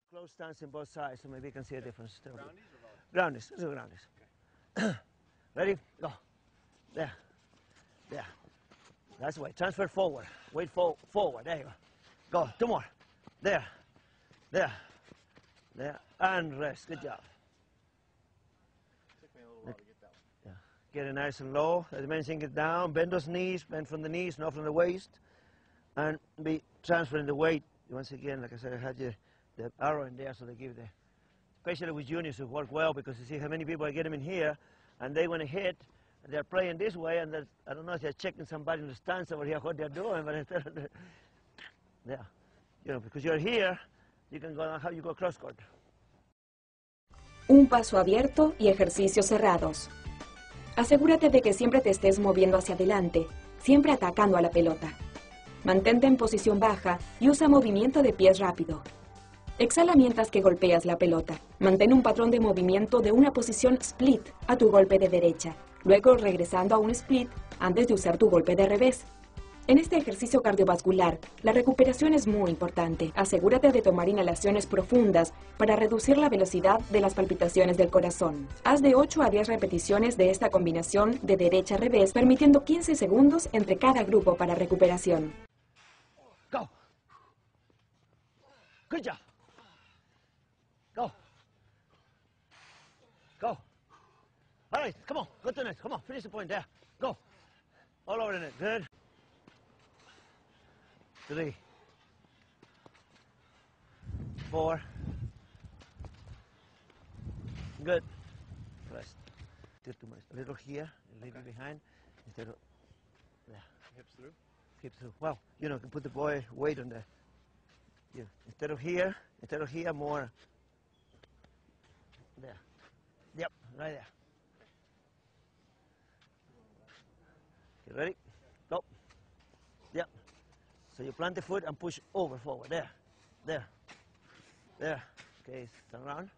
Close stance in both sides, so maybe you can see a difference. Groundies, let's do groundies. Okay. Ready? Go. There. There. That's the way. Transfer forward. Wait forward. There you go. Go. Two more. There. There. There. And rest. Good job. Took me a little while to get that one. Yeah. Get it nice and low. As mentioned, get down. Bend those knees. Bend from the knees, not from the waist. And be transferring the weight. Once again, like I said, I had the arrow in there, so they give the, especially with juniors who work well, because you see how many people I get them in here, and they want to hit, and they're playing this way, and I don't know if they're checking somebody in the stands over here what they're doing, but instead of yeah, you know, because you're here, you can go how you go cross court. Un paso abierto y ejercicios cerrados. Asegúrate de que siempre te estés moviendo hacia adelante, siempre atacando a la pelota. Mantente en posición baja y usa movimiento de pies rápido. Exhala mientras que golpeas la pelota. Mantén un patrón de movimiento de una posición split a tu golpe de derecha, luego regresando a un split antes de usar tu golpe de revés. En este ejercicio cardiovascular, la recuperación es muy importante. Asegúrate de tomar inhalaciones profundas para reducir la velocidad de las palpitaciones del corazón. Haz de 8 a 10 repeticiones de esta combinación de derecha a revés, permitiendo 15 segundos entre cada grupo para recuperación. Go. Good job. Go. Go. All right, come on. Go to the net. Come on, finish the point there. Go. All over the net. Good. 3. 4. Good. Rest. Still too much. A little here, a little behind. Instead of there. Hips through? Hips through. Well, you know, you can put the boy weight on the. Yeah. Instead of here, more. There. Yep, right there. Okay, ready? Go. Yep. So you plant the foot and push over forward. There. There. There. Okay, turn around.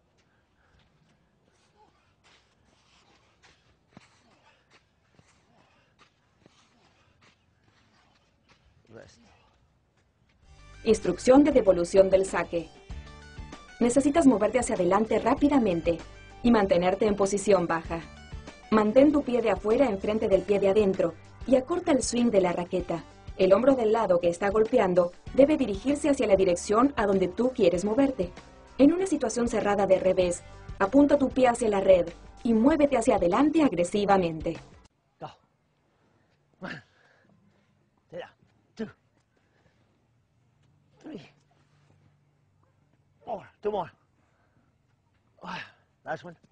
Rest. Instrucción de devolución del saque. Necesitas moverte hacia adelante rápidamente y mantenerte en posición baja. Mantén tu pie de afuera enfrente del pie de adentro y acorta el swing de la raqueta. El hombro del lado que está golpeando debe dirigirse hacia la dirección a donde tú quieres moverte. En una situación cerrada de revés, apunta tu pie hacia la red y muévete hacia adelante agresivamente. Go. 1. There. 2. 3. 4. 2 more. Last one.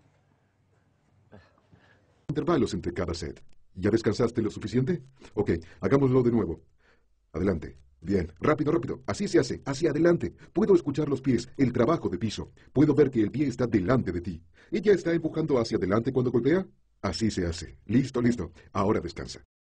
Intervalos entre cada set. ¿Ya descansaste lo suficiente? Ok, hagámoslo de nuevo. Adelante. Bien, rápido, rápido. Así se hace, hacia adelante. Puedo escuchar los pies, el trabajo de piso. Puedo ver que el pie está delante de ti. ¿Ella está empujando hacia adelante cuando golpea? Así se hace. Listo, listo. Ahora descansa.